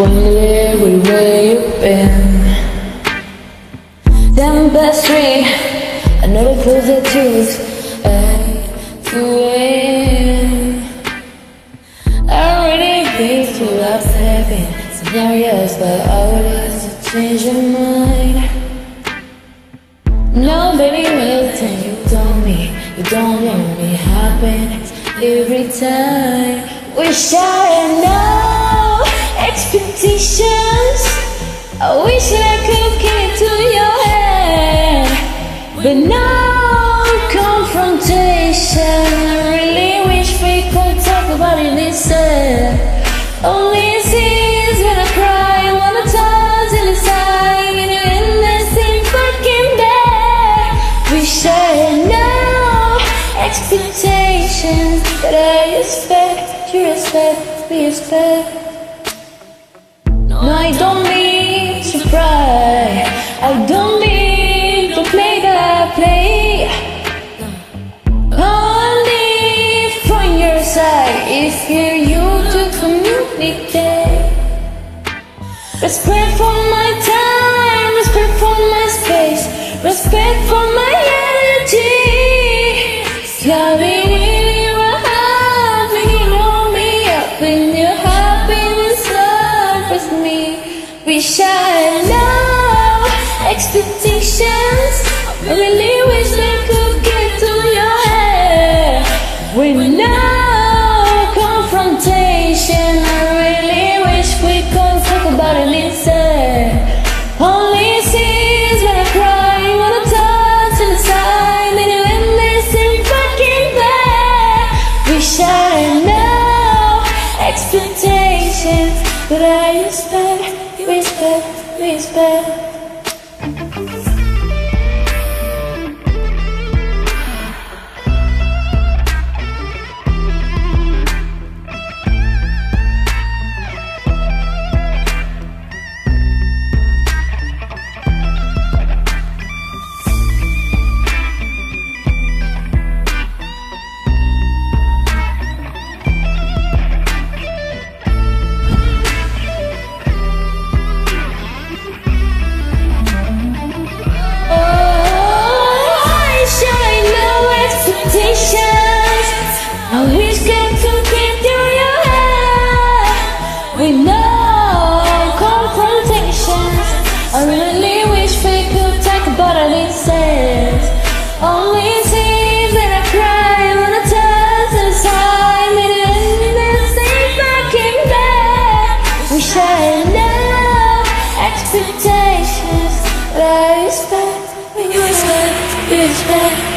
wonder everywhere you've been. Down the street, another close the truth to win. I already been through upsetting scenarios, but I would have to change your mind. Nobody will tell you told me you don't want me happen every time. Wish I had no expectations. I wish that I could get to your head, but no confrontation. I really wish we could talk about it instead. Only sees when I cry, when I toss in the side, and you're in the same fucking bed. Wish I had no expectations, but I expect, you respect, we expect. No, I don't need to cry, I don't need to play that play. Only from your side is here you to communicate. Respect for my time, respect for my space, respect for my energy. Loving in your heart, making hold me up when your happiness suffers me. Wish I had no expectations. I really wish I could get to your head with no confrontation. I really wish we could talk about it instead. Only sees when I cry, when I toss in the side, and you end this in fucking bed. Wish I had no expectations, but I respect, respect, respect. I wish I could get through your head with no confrontations. I really wish we could talk about it instead. Only seems that I cry when I toss inside me in the same fucking bed. Wish I had no expectations, but I respect, respect, respect.